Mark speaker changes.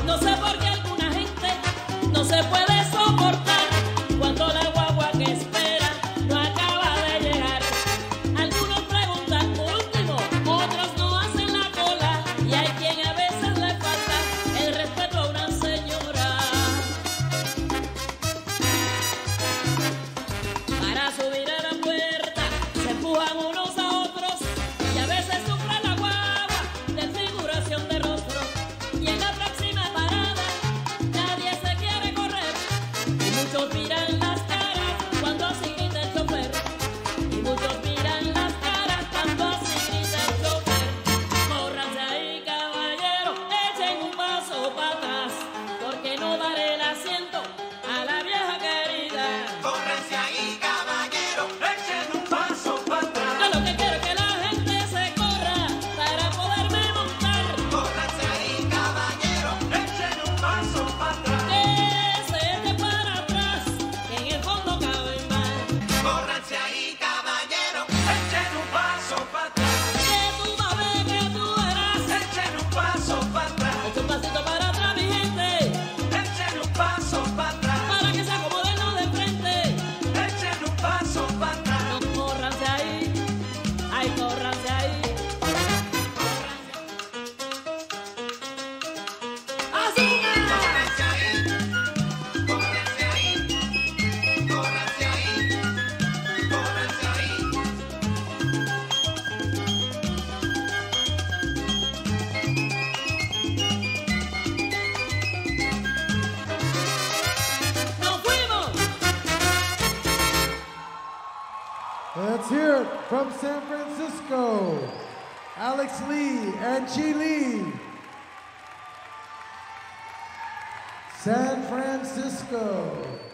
Speaker 1: No sé por qué alguna gente no se puede soportar cuando la guagua que espera no acaba de llegar. Algunos preguntan por último, otros no hacen la cola y hay quien a veces le falta el respeto a una señora. Para subir a la puerta se empujan unos a otros y a veces sufre la guagua desfiguración de rostro. Y en la próxima parada nadie se quiere correr y muchos miran las caras cuando así grita el chofer. Y muchos miran las caras cuando así grita el chofer. Córranse ahí, caballero, echen un paso para atrás, porque no daré el asiento a la vieja querida.
Speaker 2: Córranse ahí, caballero, echen un paso para atrás.
Speaker 1: Yo lo que quiero es que la gente se corra para poderme montar.
Speaker 2: Córranse ahí, caballero, echen un paso para atrás.
Speaker 1: Que se eche para atrás, que en el fondo cabe mal.
Speaker 2: Córranse ahí, caballero, echen un paso para atrás.
Speaker 1: Que tú vas a ver que tú verás.
Speaker 2: Echen un paso para atrás.
Speaker 1: Echa un pasito para atrás, mi gente,
Speaker 2: Echen un paso para atrás.
Speaker 1: para que se acomoden los de frente.
Speaker 2: Echen un paso para atrás.
Speaker 1: No, córranse ahí, ay, córranse ahí. ¡Azúcar!
Speaker 2: Córranse ahí, córranse ahí, córranse ahí, córranse ahí.
Speaker 1: ¡Nos fuimos!
Speaker 3: Let's hear it from San Francisco, Alex Lee and Chi Lee. San Francisco.